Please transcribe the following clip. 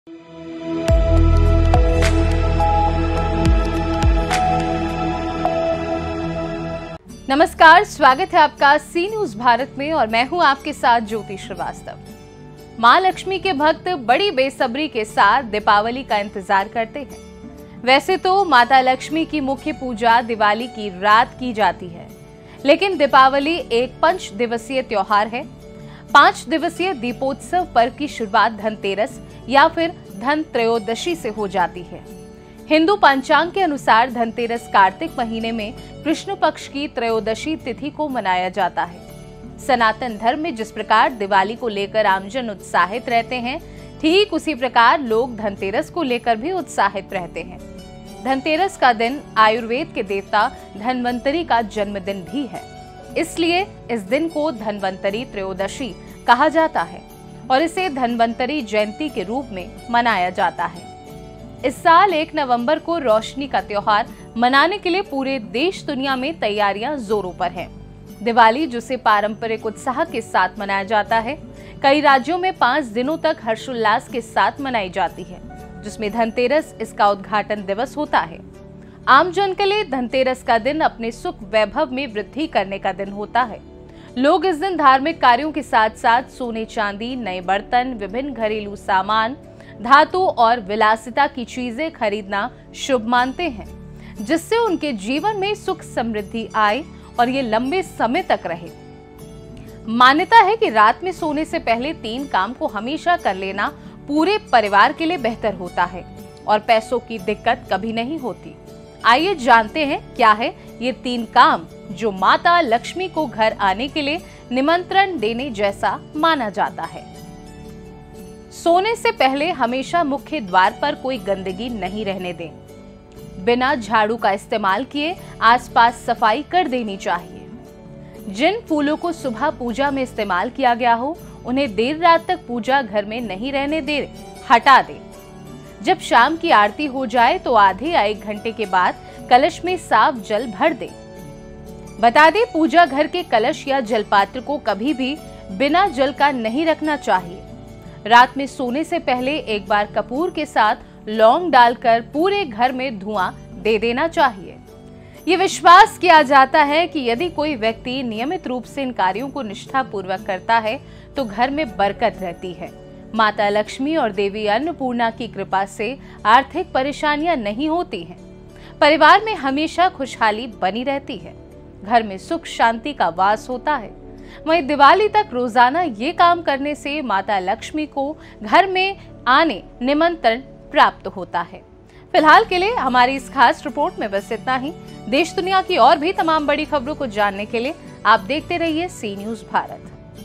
नमस्कार, स्वागत है आपका सी न्यूज भारत में और मैं हूं आपके साथ ज्योति श्रीवास्तव। मां लक्ष्मी के भक्त बड़ी बेसब्री के साथ दीपावली का इंतजार करते हैं। वैसे तो माता लक्ष्मी की मुख्य पूजा दिवाली की रात की जाती है, लेकिन दीपावली एक 5 दिवसीय त्योहार है। 5 दिवसीय दीपोत्सव पर्व की शुरुआत धनतेरस या फिर धन त्रयोदशी से हो जाती है। हिंदू पंचांग के अनुसार धनतेरस कार्तिक महीने में कृष्ण पक्ष की त्रयोदशी तिथि को मनाया जाता है। सनातन धर्म में जिस प्रकार दिवाली को लेकर आमजन उत्साहित रहते हैं, ठीक उसी प्रकार लोग धनतेरस को लेकर भी उत्साहित रहते हैं। धनतेरस का दिन आयुर्वेद के देवता धन्वंतरी का जन्मदिन भी है, इसलिए इस दिन को धन्वंतरी त्रयोदशी कहा जाता है और इसे धन्वंतरी जयंती के रूप में मनाया जाता है। इस साल 1 नवंबर को रोशनी का त्योहार मनाने के लिए पूरे देश दुनिया में तैयारियां जोरों पर हैं। दिवाली जिसे पारंपरिक उत्साह के साथ मनाया जाता है, कई राज्यों में 5 दिनों तक हर्षोल्लास के साथ मनाई जाती है, जिसमें धनतेरस इसका उद्घाटन दिवस होता है। आमजन के लिए धनतेरस का दिन अपने सुख वैभव में वृद्धि करने का दिन होता है। लोग इस दिन धार्मिक कार्यों के साथ साथ सोने चांदी, नए बर्तन, विभिन्न घरेलू सामान, धातु और विलासिता की चीजें खरीदना शुभ मानते हैं, जिससे उनके जीवन में सुख समृद्धि आए और ये लंबे समय तक रहे। मान्यता है कि रात में सोने से पहले 3 काम को हमेशा कर लेना पूरे परिवार के लिए बेहतर होता है और पैसों की दिक्कत कभी नहीं होती। आइए जानते हैं क्या है ये 3 काम जो माता लक्ष्मी को घर आने के लिए निमंत्रण देने जैसा माना जाता है। सोने से पहले हमेशा मुख्य द्वार पर कोई गंदगी नहीं रहने दें। बिना झाड़ू का इस्तेमाल किए आसपास सफाई कर देनी चाहिए। जिन फूलों को सुबह पूजा में इस्तेमाल किया गया हो, उन्हें देर रात तक पूजा घर में नहीं रहने दे, हटा दें। जब शाम की आरती हो जाए तो आधे या 1 घंटे के बाद कलश में साफ जल भर दें। बता दें, पूजा घर के कलश या जलपात्र को कभी भी बिना जल का नहीं रखना चाहिए। रात में सोने से पहले एक बार कपूर के साथ लौंग डालकर पूरे घर में धुआं दे देना चाहिए। ये विश्वास किया जाता है कि यदि कोई व्यक्ति नियमित रूप से इन कार्यों को निष्ठापूर्वक करता है तो घर में बरकत रहती है। माता लक्ष्मी और देवी अन्नपूर्णा की कृपा से आर्थिक परेशानियां नहीं होती हैं। परिवार में हमेशा खुशहाली बनी रहती है। घर में सुख शांति का वास होता है। वहीं दिवाली तक रोजाना ये काम करने से माता लक्ष्मी को घर में आने निमंत्रण प्राप्त होता है। फिलहाल के लिए हमारी इस खास रिपोर्ट में बस इतना ही। देश दुनिया की और भी तमाम बड़ी खबरों को जानने के लिए आप देखते रहिए सी न्यूज भारत।